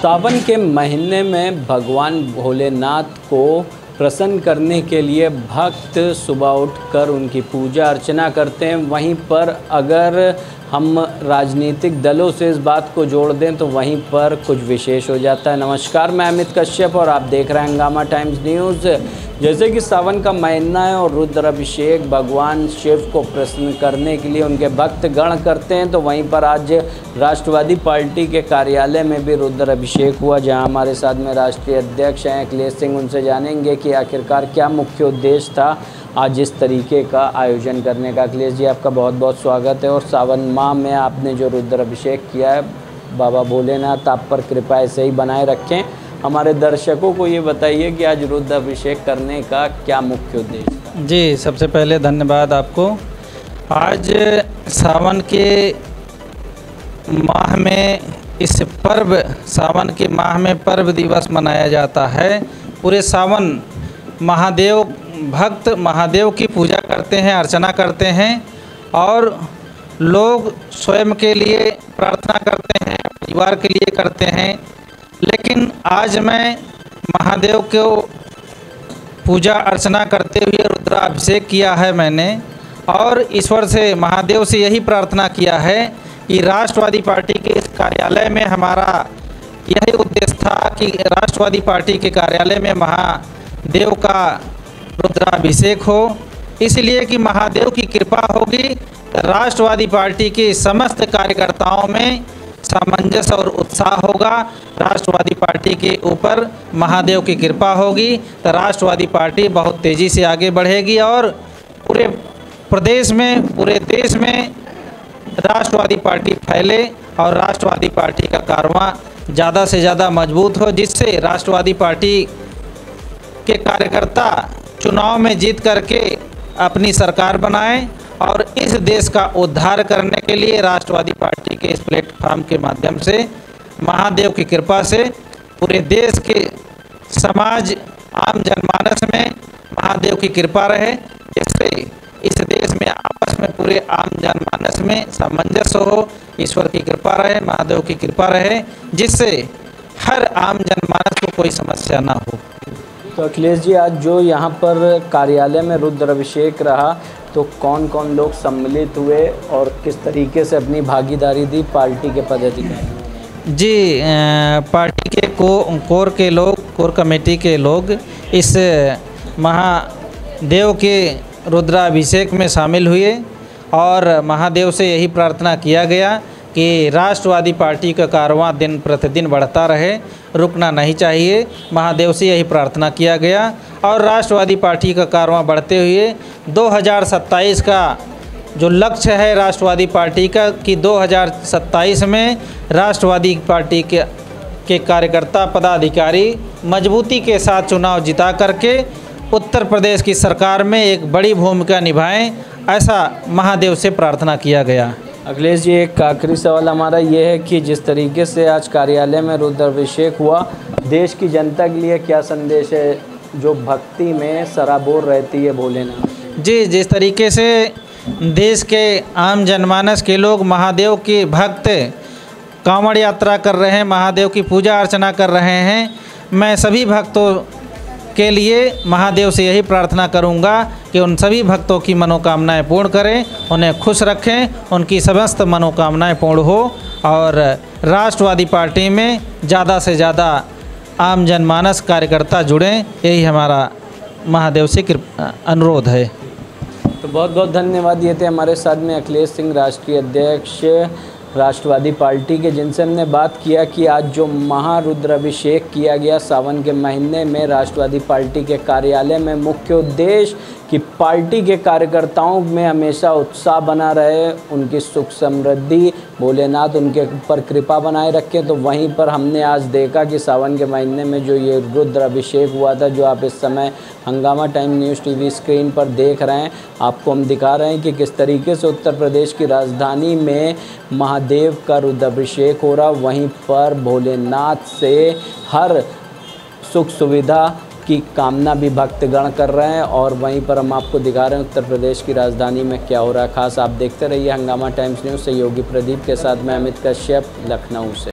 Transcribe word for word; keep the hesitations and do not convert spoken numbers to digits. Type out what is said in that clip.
सावन के महीने में भगवान भोलेनाथ को प्रसन्न करने के लिए भक्त सुबह उठकर उनकी पूजा अर्चना करते हैं। वहीं पर अगर हम राजनीतिक दलों से इस बात को जोड़ दें तो वहीं पर कुछ विशेष हो जाता है। नमस्कार, मैं अमित कश्यप और आप देख रहे हैं हंगामा टाइम्स न्यूज़। जैसे कि सावन का महीना है और रुद्राभिषेक भगवान शिव को प्रसन्न करने के लिए उनके भक्त गण करते हैं, तो वहीं पर आज राष्ट्रवादी पार्टी के कार्यालय में भी रुद्राभिषेक हुआ, जहां हमारे साथ में राष्ट्रीय अध्यक्ष हैं अखिलेश सिंह। उनसे जानेंगे कि आखिरकार क्या मुख्य उद्देश्य था आज इस तरीके का आयोजन करने का। अखिलेश जी, आपका बहुत बहुत स्वागत है। और सावन माह में आपने जो रुद्राभिषेक किया है, बाबा भोलेनाथ आप पर कृपा ऐसे ही बनाए रखें। हमारे दर्शकों को ये बताइए कि आज रुद्राभिषेक करने का क्या मुख्य उद्देश्य? जी, सबसे पहले धन्यवाद आपको। आज सावन के माह में इस पर्व सावन के माह में पर्व दिवस मनाया जाता है। पूरे सावन महादेव भक्त महादेव की पूजा करते हैं, अर्चना करते हैं और लोग स्वयं के लिए प्रार्थना करते हैं, परिवार के लिए करते हैं। लेकिन आज मैं महादेव को पूजा अर्चना करते हुए रुद्राभिषेक किया है मैंने, और ईश्वर से महादेव से यही प्रार्थना किया है कि राष्ट्रवादी पार्टी के इस कार्यालय में हमारा यही उद्देश्य था कि राष्ट्रवादी पार्टी के कार्यालय में महादेव का रुद्राभिषेक हो, इसलिए कि महादेव की कृपा होगी, राष्ट्रवादी पार्टी के समस्त कार्यकर्ताओं में सामंजस्य और उत्साह होगा। राष्ट्रवादी पार्टी के ऊपर महादेव की कृपा होगी तो राष्ट्रवादी पार्टी बहुत तेज़ी से आगे बढ़ेगी और पूरे प्रदेश में, पूरे देश में राष्ट्रवादी पार्टी फैले और राष्ट्रवादी पार्टी का कारवां ज़्यादा से ज़्यादा मजबूत हो, जिससे राष्ट्रवादी पार्टी के कार्यकर्ता चुनाव में जीत करके अपनी सरकार बनाएं और इस देश का उद्धार करने के लिए राष्ट्रवादी पार्टी के इस प्लेटफॉर्म के माध्यम से महादेव की कृपा से पूरे देश के समाज आम जनमानस में महादेव की कृपा रहे, जिससे इस देश में आपस में पूरे आम जनमानस में सामंजस्य हो, ईश्वर की कृपा रहे, महादेव की कृपा रहे, जिससे हर आम जनमानस को कोई समस्या ना हो। तो अखिलेश जी, आज जो यहाँ पर कार्यालय में रुद्राभिषेक रहा तो कौन कौन लोग सम्मिलित हुए और किस तरीके से अपनी भागीदारी दी पार्टी के पदाधिकारी? जी, पार्टी के को कोर के लोग, कोर कमेटी के लोग इस महादेव के रुद्राभिषेक में शामिल हुए और महादेव से यही प्रार्थना किया गया कि राष्ट्रवादी पार्टी का कारवां दिन प्रतिदिन बढ़ता रहे, रुकना नहीं चाहिए। महादेव से यही प्रार्थना किया गया और राष्ट्रवादी पार्टी का कारवां बढ़ते हुए दो हज़ार सत्ताईस का जो लक्ष्य है राष्ट्रवादी पार्टी का कि दो हज़ार सत्ताईस में राष्ट्रवादी पार्टी के के कार्यकर्ता पदाधिकारी मजबूती के साथ चुनाव जिता करके उत्तर प्रदेश की सरकार में एक बड़ी भूमिका निभाएं, ऐसा महादेव से प्रार्थना किया गया। अखिलेश जी, एक आखिरी सवाल हमारा ये है कि जिस तरीके से आज कार्यालय में रुद्राभिषेक हुआ, देश की जनता के लिए क्या संदेश है जो भक्ति में सराबोर रहती है भोलेनाथ? जी, जिस तरीके से देश के आम जनमानस के लोग महादेव के भक्त कांवड़ यात्रा कर रहे हैं, महादेव की पूजा अर्चना कर रहे हैं, मैं सभी भक्तों के लिए महादेव से यही प्रार्थना करूंगा कि उन सभी भक्तों की मनोकामनाएं पूर्ण करें, उन्हें खुश रखें, उनकी समस्त मनोकामनाएं पूर्ण हो और राष्ट्रवादी पार्टी में ज़्यादा से ज़्यादा आम जनमानस कार्यकर्ता जुड़ें, यही हमारा महादेव से अनुरोध है। तो बहुत बहुत धन्यवाद। ये थे हमारे साथ में अखिलेश सिंह, राष्ट्रीय अध्यक्ष राष्ट्रवादी पार्टी के, जिनसे हमने बात किया कि आज जो महारुद्राभिषेक किया गया सावन के महीने में राष्ट्रवादी पार्टी के कार्यालय में, मुख्य उद्देश्य कि पार्टी के कार्यकर्ताओं में हमेशा उत्साह बना रहे, उनकी सुख समृद्धि भोलेनाथ उनके ऊपर कृपा बनाए रखे। तो वहीं पर हमने आज देखा कि सावन के महीने में जो ये रुद्राभिषेक हुआ था, जो आप इस समय हंगामा टाइम न्यूज़ टीवी स्क्रीन पर देख रहे हैं, आपको हम दिखा रहे हैं कि किस तरीके से उत्तर प्रदेश की राजधानी में महादेव का रुद्राभिषेक हो रहा। वहीं पर भोलेनाथ से हर सुख सुविधा की कामना भी भक्तगण कर रहे हैं और वहीं पर हम आपको दिखा रहे हैं उत्तर प्रदेश की राजधानी में क्या हो रहा है। खास आप देखते रहिए हंगामा टाइम्स न्यूज़। सहयोगी प्रदीप के साथ मैं अमित कश्यप, लखनऊ से।